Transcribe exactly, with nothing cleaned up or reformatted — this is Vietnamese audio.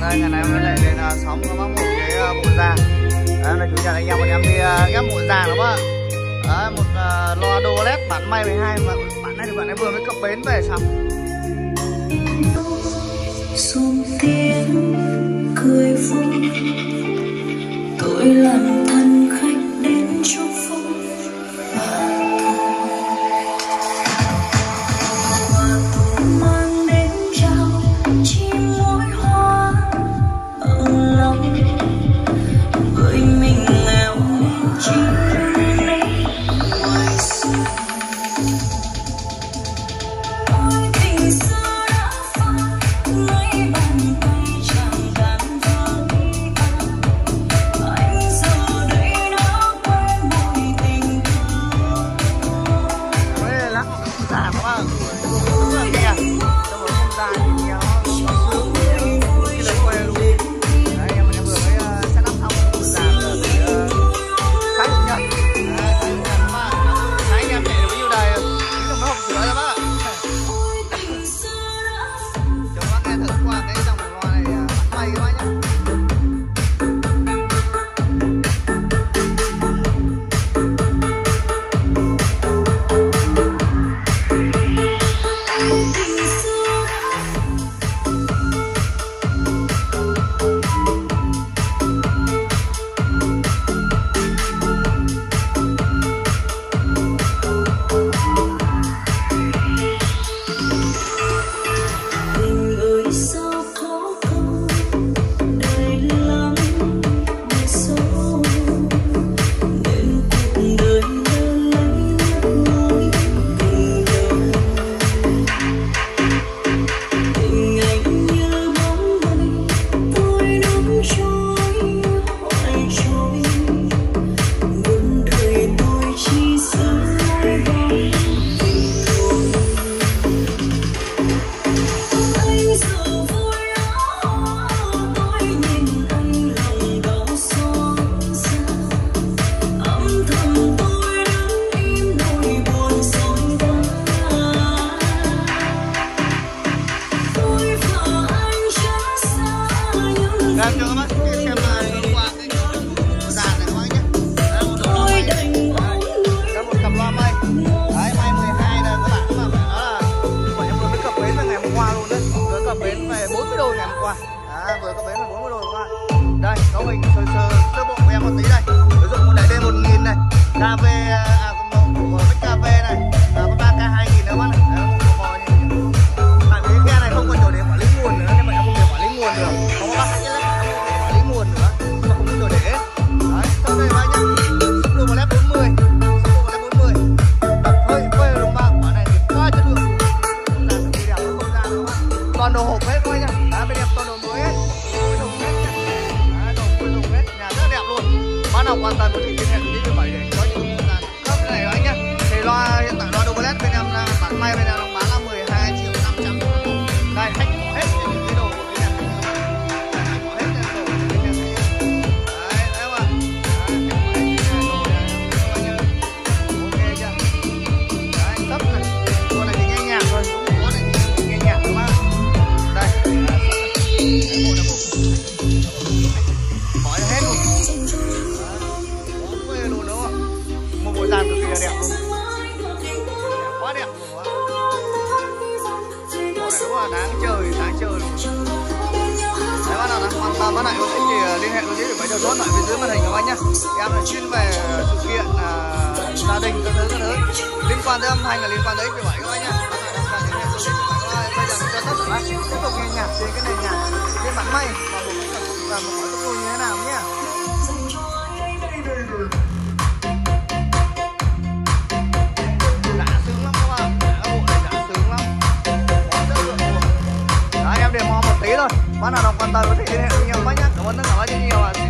Đây, ngày này em lại đến uh, xóm có bác một cái uh, bộ già. Đấy, là chủ nhật anh em bọn em đi uh, ghép bộ già đúng không ạ? Đấy, một uh, loa đô led bản may mười hai và bản này thì bạn ấy vừa mới cập bến về xong. Xuân tiếng cười vui, tôi làm thân khách đến chúc phúc và hoa tôi mang đến trao chim mỗi hoa ở lòng, bởi mình nghèo nên chỉ lấy ngoài xuân. Ôi tình xưa đã phai, mấy bàn tay chẳng gắn với anh giờ đây đã quen mùi tình thương. Đây là già các bạn. Ôi kìa, trong một không gian thì nhiều sướng cái lấy quay luôn. Đấy, em em vừa mới uh, set up xong một già ở cái sáng chủ nhật. Đấy, sáng chủ nhật các bạn. Sáng anh em chạy được bao nhiêu đời, chỉ được mấy hộp sữa thôi bác ạ. Cho bác nghe thử qua cái dòng loa này bắt may các bác nhé. Tình ơi sao khó câu đầy lắm để sâu, nên cuộc đời đã lấy lối tình đầu. Tình anh như bóng mây, tôi nắm trôi hoài trôi, muôn đời tôi chỉ giữ mãi bóng tình thôi. Anh giờ vui đó, tôi nhìn anh lòng đau xót xa, âm thầm tôi đứng im nỗi buồn dối vã. Tôi và anh chẳng xa nhưng Đang cho các bác xem là qua cái già này các bác nhé. Đây là một đồ loa tôi may. đành ôm Đây là một cặp loa may. Đấy, may mười hai là các bạn các bạn phải nói là bọn em vừa mới cập bến về ngày hôm qua luôn đấy. Vừa cập bến về bốn mươi đôi ngày hôm qua. Đó, vừa cập bến về bốn mươi đôi các bạn. Đây, có hình sơ sơ sơ bộ của em một tí đây. Ví dụ một đại D một nghìn này, ca vê à của mic ca vê này, à, con ba K hai nghìn nữa các bạn. Đấy, một bộ như tại vì cái ghe này không có chỗ để quản lý nguồn nữa nên bọn em không thể quản lý nguồn được. Không có bác khách nhé, không thể quản lý nguồn nữa, nhưng mà không có chỗ để. Đấy, sau đây các nhá. Sub đồ led bốn mươi, sub đồ led bốn mươi. Đập hơi quay đồng bạc quả này thì quá chất lượng. Là cực kỳ đẹp, không ra đâu. Toàn đồ hộp hết các bác nhá. Đấy, bên em toàn đồ mới hết. Phôi đồng hết nhá. Đấy, đồ phôi đồng hết, nhà rất đẹp luôn. Bác nào quan tâm thì liên hệ với chín bảy để có những không gian cấp cái này các anh nhá. Thì loa hiện tại loa double led bên em là bản may bên em đang bán là mười hai triệu năm trăm. Đây, khách bỏ hết những cái đồ của bên em. Đây, khách bỏ hết những đồ của bên em. Đấy, đấy mà. Đấy, khách bỏ hết những cái đồ này các anh nhá. Ok chưa? Đấy, sấp này. Đồ này thì nghe nhạc thôi, cũng có này thì nghe nhạc các bác. Đây, sấp này. Đấy, một là một. Bỏ hết luôn. Đấy, luôn đúng không? Một bộ dàn cực kỳ là đẹp luôn. Quá đẹp luôn quá. Bộ này đúng là đáng chơi, đáng chơi luôn. Đấy, bác nào đang quan tâm bác này có thể thì liên hệ với dưới bảy đầu chốt lại bên dưới màn hình các bác nhá. Em là chuyên về sự kiện à, gia đình các thứ các thứ liên quan tới âm thanh là liên quan tới bảy bảy các bác nhá. Bác nào đang liên hệ với dưới bảy bảy bây giờ mình cho tất cả bác tiếp tục nghe nhạc trên cái nền nhạc trên bản may và một cái và một cái tốc độ như thế nào nhá. Đã sướng lắm các bạn, cái bộ này đã sướng lắm, quá chất lượng luôn. Đấy, em để mò một tí thôi, bác nào đang quan tâm có thể liên hệ với nhau bác nhé. Cảm ơn tất cả bác rất nhiều ạ.